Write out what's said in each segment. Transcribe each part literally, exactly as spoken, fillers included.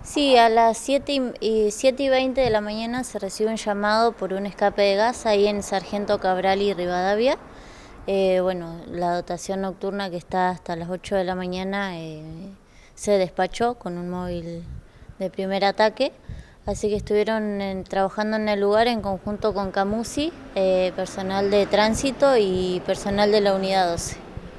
Sí, a las siete y, siete y veinte de la mañana se recibe un llamado por un escape de gas ahí en Sargento Cabral y Rivadavia. Eh, bueno, la dotación nocturna que está hasta las ocho de la mañana eh, se despachó con un móvil de primer ataque, así que estuvieron en, trabajando en el lugar en conjunto con Camusi, eh, personal de tránsito y personal de la unidad doce.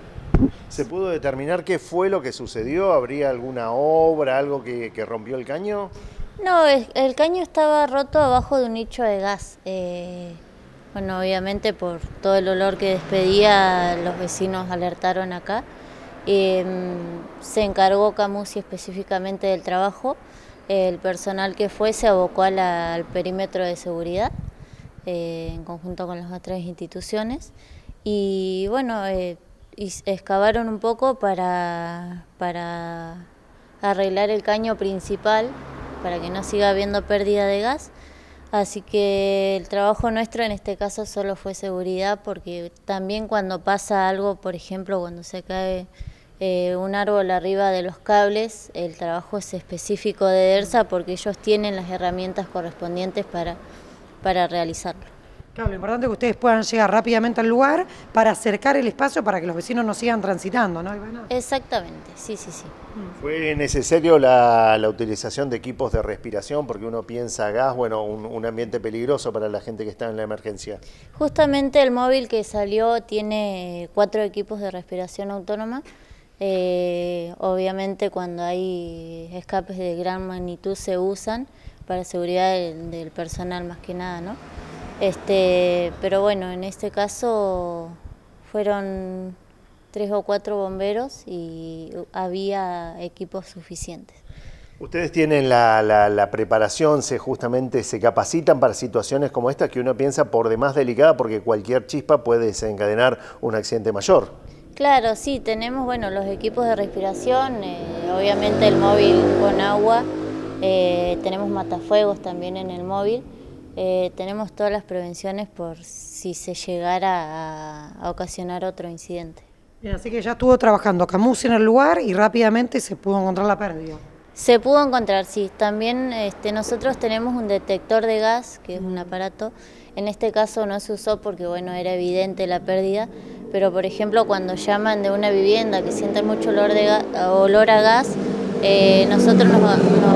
¿Se pudo determinar qué fue lo que sucedió? ¿Habría alguna obra, algo que, que rompió el caño? No, el, el caño estaba roto abajo de un nicho de gas. Eh, bueno, obviamente por todo el olor que despedía, los vecinos alertaron acá. Eh, se encargó Camusi específicamente del trabajo. El personal que fue se abocó a la, al perímetro de seguridad, eh, en conjunto con las otras instituciones. Y bueno, eh, y excavaron un poco para, para arreglar el caño principal, para que no siga habiendo pérdida de gas. Así que el trabajo nuestro en este caso solo fue seguridad, porque también cuando pasa algo, por ejemplo, cuando se cae eh, un árbol arriba de los cables, el trabajo es específico de DERSA porque ellos tienen las herramientas correspondientes para, para realizarlo. Claro, lo importante es que ustedes puedan llegar rápidamente al lugar para acercar el espacio para que los vecinos no sigan transitando, ¿no, Ivana? Exactamente, sí, sí, sí. ¿Fue necesario la, la utilización de equipos de respiración? Porque uno piensa gas, bueno, un, un ambiente peligroso para la gente que está en la emergencia. Justamente el móvil que salió tiene cuatro equipos de respiración autónoma. Eh, obviamente cuando hay escapes de gran magnitud se usan para seguridad del, del personal más que nada, ¿no? Este, pero bueno, en este caso fueron tres o cuatro bomberos y había equipos suficientes. ¿Ustedes tienen la, la, la preparación, se justamente se capacitan para situaciones como esta que uno piensa por demás delicada porque cualquier chispa puede desencadenar un accidente mayor? Claro, sí, tenemos bueno los equipos de respiración, eh, obviamente el móvil con agua, eh, tenemos matafuegos también en el móvil. Eh, tenemos todas las prevenciones por si se llegara a, a ocasionar otro incidente. Bien, así que ya estuvo trabajando Camusi en el lugar y rápidamente se pudo encontrar la pérdida. Se pudo encontrar, sí. También este, nosotros tenemos un detector de gas, que es un aparato. En este caso no se usó porque bueno, era evidente la pérdida, pero por ejemplo cuando llaman de una vivienda que sienten mucho olor, de gas, olor a gas, eh, nosotros nos,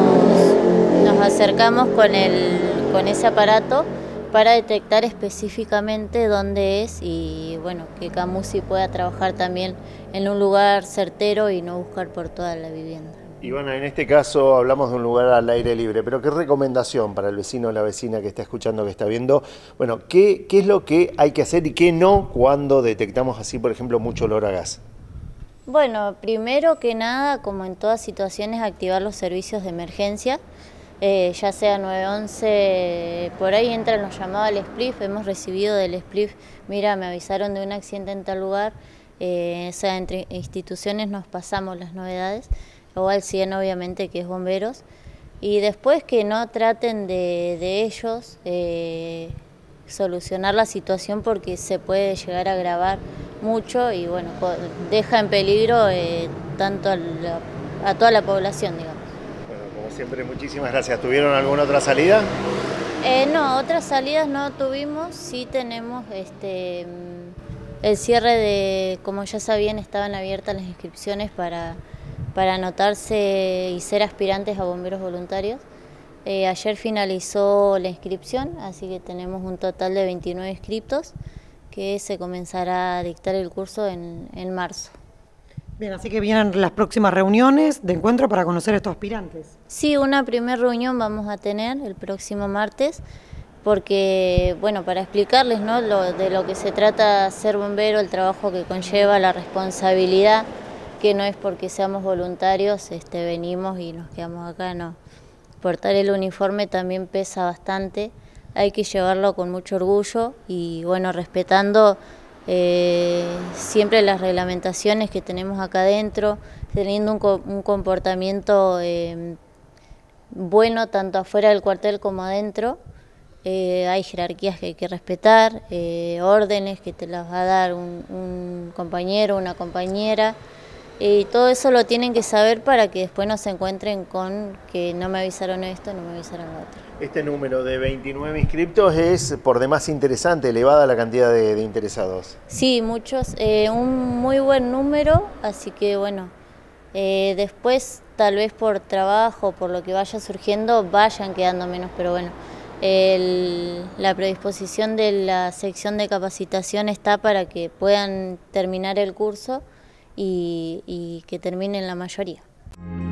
nos, nos acercamos con el con ese aparato para detectar específicamente dónde es y bueno, que Camusi pueda trabajar también en un lugar certero y no buscar por toda la vivienda. Ivana, en este caso hablamos de un lugar al aire libre, pero ¿qué recomendación para el vecino o la vecina que está escuchando, que está viendo? Bueno, ¿qué, qué es lo que hay que hacer y qué no cuando detectamos así, por ejemplo, mucho olor a gas? Bueno, primero que nada, como en todas situaciones, activar los servicios de emergencia. Eh, ya sea nueve once, por ahí entran los llamados al S P L I F, hemos recibido del S P L I F, mira, me avisaron de un accidente en tal lugar, eh, o sea, entre instituciones nos pasamos las novedades, o al cien obviamente que es bomberos, y después que no traten de, de ellos eh, solucionar la situación porque se puede llegar a agravar mucho y bueno, deja en peligro eh, tanto a, la, a toda la población, digamos. Siempre, muchísimas gracias. ¿Tuvieron alguna otra salida? Eh, no, otras salidas no tuvimos, sí tenemos este el cierre de, como ya sabían, estaban abiertas las inscripciones para, para anotarse y ser aspirantes a bomberos voluntarios. Eh, ayer finalizó la inscripción, así que tenemos un total de veintinueve inscriptos que se comenzará a dictar el curso en, en marzo. Bien, así que vienen las próximas reuniones de encuentro para conocer a estos aspirantes. Sí, una primera reunión vamos a tener el próximo martes, porque, bueno, para explicarles, ¿no?, lo, de lo que se trata ser bombero, el trabajo que conlleva, la responsabilidad, que no es porque seamos voluntarios, este, venimos y nos quedamos acá, no. Portar el uniforme también pesa bastante, hay que llevarlo con mucho orgullo y, bueno, respetando Eh, siempre las reglamentaciones que tenemos acá adentro, teniendo un, co un comportamiento eh, bueno tanto afuera del cuartel como adentro. Eh, hay jerarquías que hay que respetar, eh, órdenes que te las va a dar un, un compañero, una compañera, Y todo eso lo tienen que saber para que después no se encuentren con que no me avisaron esto, no me avisaron lo otro. Este número de veintinueve inscriptos es por demás interesante, elevada la cantidad de, de interesados. Sí, muchos, eh, un muy buen número, así que bueno, eh, después tal vez por trabajo, por lo que vaya surgiendo, vayan quedando menos, pero bueno, el, la predisposición de la sección de capacitación está para que puedan terminar el curso y, y que terminen la mayoría.